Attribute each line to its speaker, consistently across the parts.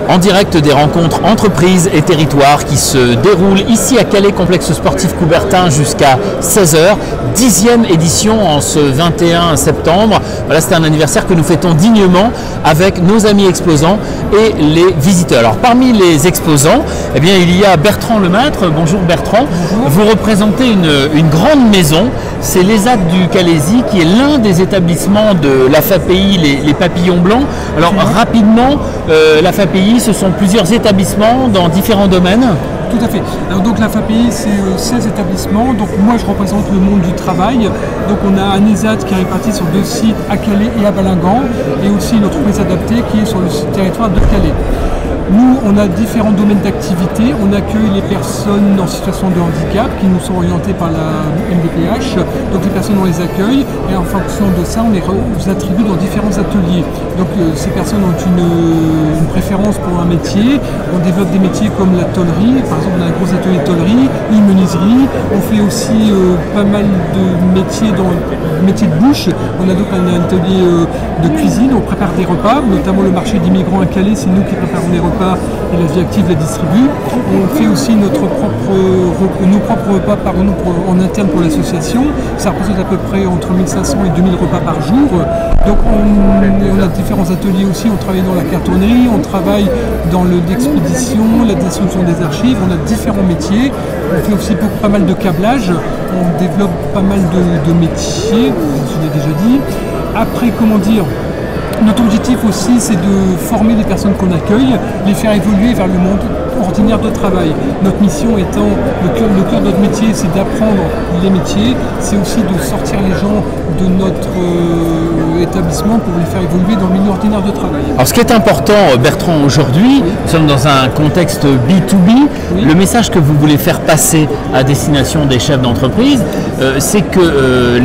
Speaker 1: En direct des rencontres entreprises et territoires qui se déroulent ici à Calais, complexe sportif Coubertin, jusqu'à 16h. 10e édition en ce 21 septembre. Voilà, c'est un anniversaire que nous fêtons dignement avec nos amis exposants et les visiteurs. Alors parmi les exposants, eh bien, il y a Bertrand Lemaître. Bonjour Bertrand. Bonjour. Vous représentez une grande maison, c'est l'ESAT du Calaisis, qui est l'un des établissements de l'AFAPI, les Papillons Blancs. Alors rapidement, l'AFAPI, ce sont plusieurs établissements dans différents domaines.
Speaker 2: Tout à fait. Alors donc l'AFAPI, c'est 16 établissements. Donc moi, je représente le monde du travail. Donc on a un ESAT qui est réparti sur 2 sites à Calais et à Balingan, et aussi une entreprise adaptée qui est sur le territoire de Calais. Nous, on a différents domaines d'activité. On accueille les personnes en situation de handicap qui nous sont orientées par la MDPH. Donc les personnes, on les accueille et en fonction de ça, on les attribue dans différents ateliers. Donc ces personnes ont une préférence pour un métier. On développe des métiers comme la tôlerie. Par exemple, on a un gros atelier de tôlerie, une menuiserie. On fait aussi pas mal de métiers dans le métier de bouche. On a donc un atelier de cuisine. On prépare des repas, notamment le marché d'immigrants à Calais. C'est nous qui préparons les repas et la Vie Active la distribue. On fait aussi nos propres repas en interne pour l'association. Ça représente à peu près entre 1500 et 2000 repas par jour. Donc on a différents ateliers aussi. On travaille dans la cartonnerie, on travaille dans l'expédition, la destruction des archives. On a différents métiers. On fait aussi pas mal de câblage. On développe pas mal de métiers, je l'ai déjà dit. Après, comment dire, notre objectif aussi, c'est de former les personnes qu'on accueille, les faire évoluer vers le monde ordinaire de travail. Notre mission étant, le cœur de notre métier, c'est d'apprendre les métiers, c'est aussi de sortir les gens de notre établissement pour les faire évoluer dans le milieu ordinaire de travail.
Speaker 1: Alors ce qui est important, Bertrand, aujourd'hui, nous sommes dans un contexte B2B. Oui. Le message que vous voulez faire passer à destination des chefs d'entreprise, c'est que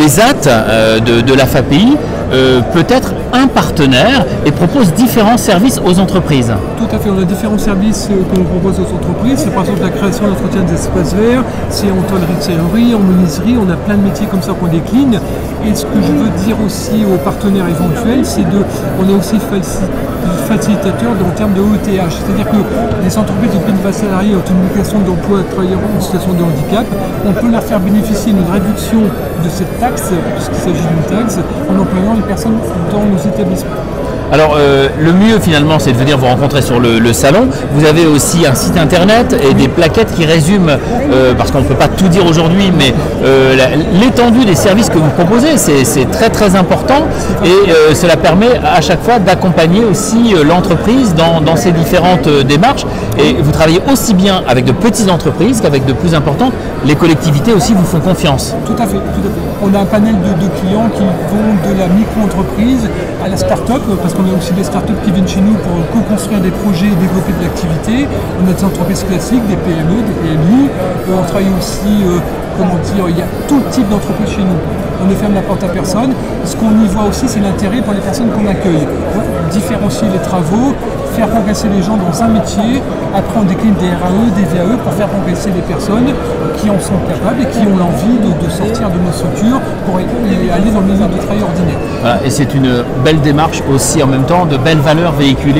Speaker 1: l'ESAT de l'AFAPI peut être un partenaire et propose différents services aux entreprises.
Speaker 2: Tout à fait, on a différents services qu'on propose aux entreprises. C'est par exemple la création et l'entretien des espaces verts, c'est en tôlerie, en menuiserie, on a plein de métiers comme ça qu'on décline. Et ce que je veux dire aussi aux partenaires éventuels, c'est on est aussi facilitateur en termes de ETH. C'est-à-dire que les entreprises de pleine base salariée ont une obligation d'emploi à travailleurs en situation de handicap. On peut leur faire bénéficier d'une réduction de cette taxe, puisqu'il s'agit d'une taxe, en employant les personnes dans nos établissements.
Speaker 1: Alors le mieux finalement, c'est de venir vous rencontrer sur le salon. Vous avez aussi un site internet et des plaquettes qui résument, parce qu'on ne peut pas tout dire aujourd'hui, mais l'étendue des services que vous proposez, c'est très très important, et cela permet à chaque fois d'accompagner aussi l'entreprise dans ses différentes démarches. Et vous travaillez aussi bien avec de petites entreprises qu'avec de plus importantes. Les collectivités aussi vous font confiance.
Speaker 2: Tout à fait, tout à fait. On a un panel de clients qui vont de la micro-entreprise à la start-up, parce qu'on a aussi des start-up qui viennent chez nous pour co-construire des projets et développer de l'activité. On a des entreprises classiques, des PME, des PMI. On travaille aussi, il y a tout type d'entreprise chez nous. On ne ferme la porte à personne. Ce qu'on y voit aussi, c'est l'intérêt pour les personnes qu'on accueille. Différencier les travaux, faire progresser les gens dans un métier. Après, on décline des RAE, des VAE pour faire progresser les personnes qui en sont capables et qui ont l'envie de sortir de nos structures pour aller dans le milieu de travail ordinaire. Voilà,
Speaker 1: et c'est une belle démarche aussi en même temps, de belles valeurs véhiculées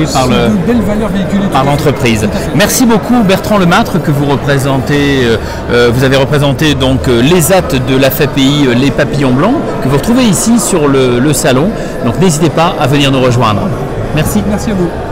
Speaker 1: par l'entreprise. Merci beaucoup Bertrand Lemaître, que vous représentez. Vous avez représenté donc l'ESAT de l'AFAPI, les Papillons Blancs, que vous retrouvez ici sur le salon. Donc n'hésitez pas à venir nous rejoindre. Merci.
Speaker 2: Merci à vous.